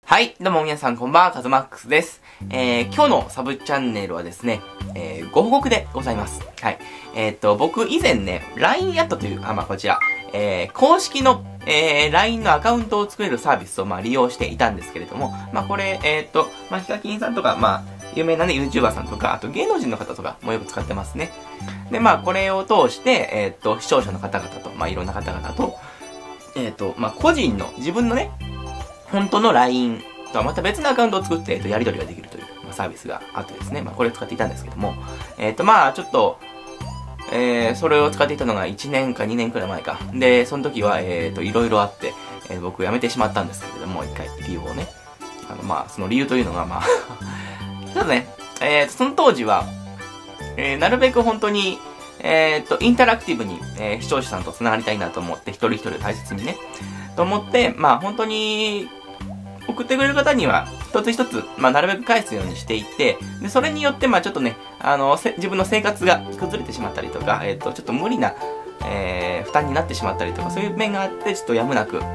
はい、どうも皆さんこんばんは、カズマックスです。今日のサブチャンネルはですね、ご報告でございます。はい。僕以前ね、LINE アットという、こちら、公式の、LINE のアカウントを作れるサービスを、利用していたんですけれども、これ、ヒカキンさんとか、有名なね、YouTuber さんとか、あと芸能人の方とかもよく使ってますね。で、これを通して、視聴者の方々と、いろんな方々と、個人の、自分のね、本当の LINE とはまた別のアカウントを作って、やり取りができるという、サービスがあってですね、これを使っていたんですけども、ちょっと、それを使っていたのが1年か2年くらい前か。で、その時は、いろいろあって、僕辞めてしまったんですけれども、一回理由をね。その理由というのが、ちょっとね、その当時は、なるべく本当に、インタラクティブに、視聴者さんと繋がりたいなと思って、一人一人大切にね、と思って、本当に、送ってくれる方には、一つ一つ、なるべく返すようにしていて、で、それによって、ちょっとね、自分の生活が崩れてしまったりとか、ちょっと無理な、負担になってしまったりとか、そういう面があって、ちょっとやむなく、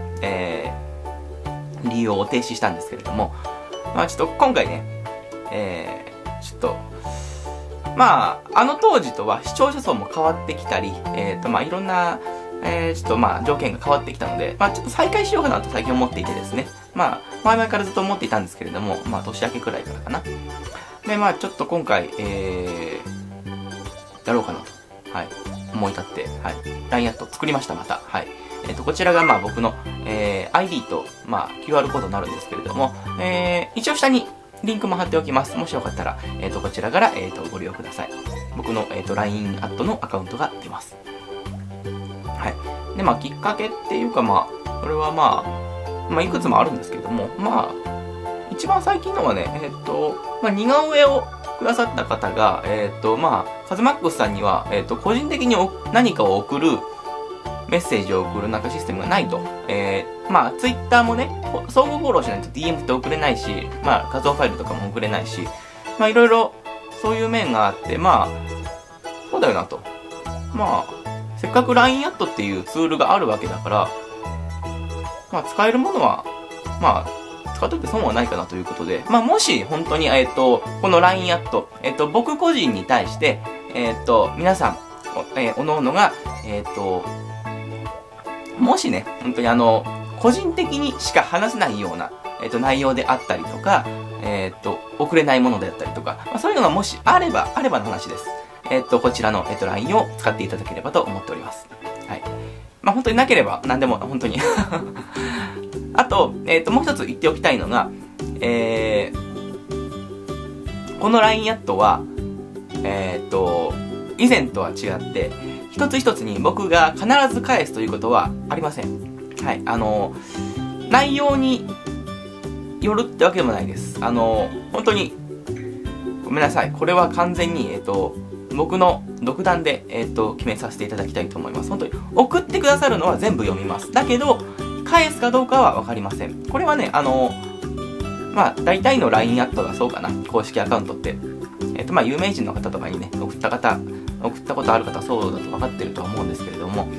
利用を停止したんですけれども、ちょっと今回ね、ちょっと、あの当時とは視聴者層も変わってきたり、いろんな、ちょっと条件が変わってきたので、ちょっと再開しようかなと最近思っていてですね。前々からずっと思っていたんですけれども、年明けくらいからかな。で、ちょっと今回、やろうかなと、思い立って、LINE アット作りました、また。こちらが僕の、ID と、QR コードになるんですけれども、一応下にリンクも貼っておきます。もしよかったら、こちらから、ご利用ください。僕の、LINE アットのアカウントが出ます。で、きっかけっていうか、これはいくつもあるんですけれども、一番最近のはね、似顔絵をくださった方が、カズマックスさんには、個人的に何かを送る、メッセージを送るシステムがないと。Twitter もね、相互フォローしないと DM って送れないし、画像ファイルとかも送れないし、いろいろ、そういう面があって、そうだよなと。せっかく LINE アットっていうツールがあるわけだから、使えるものは、使っといて損はないかなということで、もし、本当に、この LINE アット、僕個人に対して、皆さん、おのおのが、もしね、本当に個人的にしか話せないような、内容であったりとか、送れないものであったりとか、そういうのがもしあればの話です。こちらの、LINE を使っていただければと思っております。本当になければ何でも、本当に。あと、もう一つ言っておきたいのが、この LINE アットは、以前とは違って、一つ一つに僕が必ず返すということはありません。内容によるってわけでもないです。本当に、ごめんなさい。これは完全に、僕の独断で、決めさせていただきたいと思います。本当に、送ってくださるのは全部読みます。だけど、返すかどうかはわかりません。これはね、大体の LINE アットがそうかな。公式アカウントって。有名人の方とかにね、送ったことある方はそうだと分かってるとは思うんですけれども、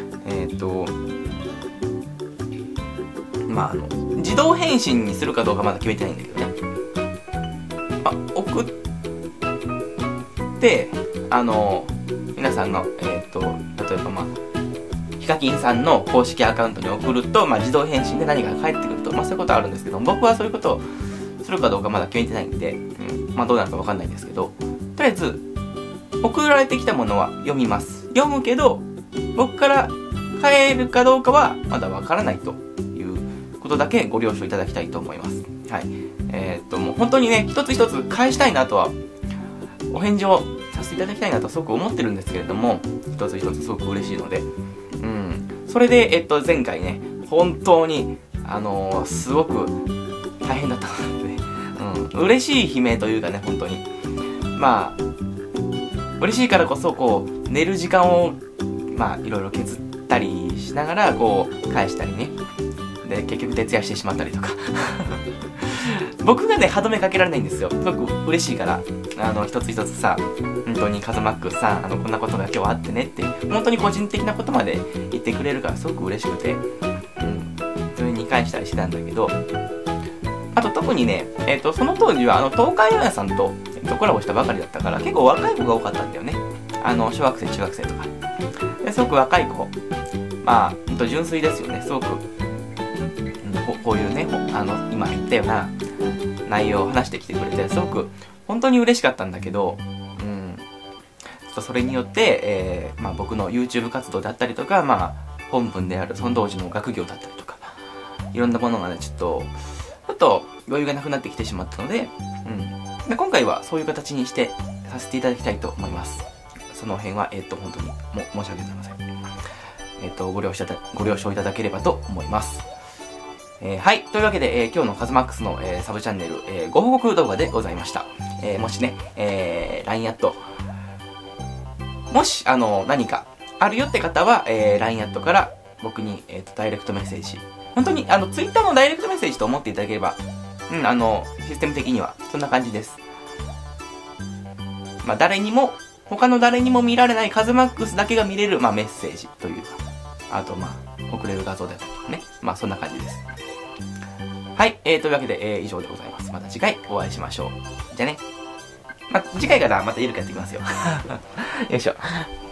自動返信にするかどうかまだ決めてないんだけどね。送って、皆さんの、例えばヒカキンさんの公式アカウントに送ると、自動返信で何かが返ってくると、そういうことはあるんですけど、僕はそういうことをするかどうかまだ決めてないんで、どうなるかわかんないんですけど、とりあえず、送られてきたものは読みます。読むけど、僕から返るかどうかはまだわからないということだけご了承いただきたいと思います。もう本当にね、一つ一つ返したいなとは、お返事をさせていただきたいなとすごく思ってるんですけれども、一つ一つすごく嬉しいので、それで、前回ね、本当に、すごく大変だったので、嬉しい悲鳴というかね、本当に。嬉しいからこそ、寝る時間を、いろいろ削ったりしながら、返したりね。で、結局徹夜してしまったりとか。僕がね、歯止めかけられないんですよ。すごく嬉しいから。一つ一つさ、本当にカズマックスさん、こんなことが今日あってねって、本当に個人的なことまで言ってくれるからすごく嬉しくて、それに返したりしてたんだけど、 特にね、その当時は東海オンエアさんと、コラボしたばかりだったから、結構若い子が多かったんだよね。小学生、中学生とか。ですごく若い子。まあ、ほんと純粋ですよね。すごく、こういうね、今言ったような内容を話してきてくれて、すごく、本当に嬉しかったんだけど、それによって、まあ、僕の YouTube 活動だったりとか、まあ、本文であるその当時の学業だったりとか、いろんなものがね、ちょっと余裕がなくなってきてしまったので、で今回はそういう形にしてさせていただきたいと思います。その辺は、本当に申し訳ございません。ご了承いただければと思います。はい。というわけで、今日のカズマックスの、サブチャンネル、ご報告動画でございました。もしね、LINE アット、もし、何かあるよって方は、LINE アットから僕に、ダイレクトメッセージ。本当に、Twitter のダイレクトメッセージと思っていただければ、システム的には、そんな感じです。まあ、他の誰にも見られないカズマックスだけが見れる、まあ、メッセージというか、あと、まあ、送れる画像だったりとかね。まあ、そんな感じです。はい。というわけで、以上でございます。また次回お会いしましょう。じゃあね。まあ、次回からまたゆるくやっていきますよ。よいしょ。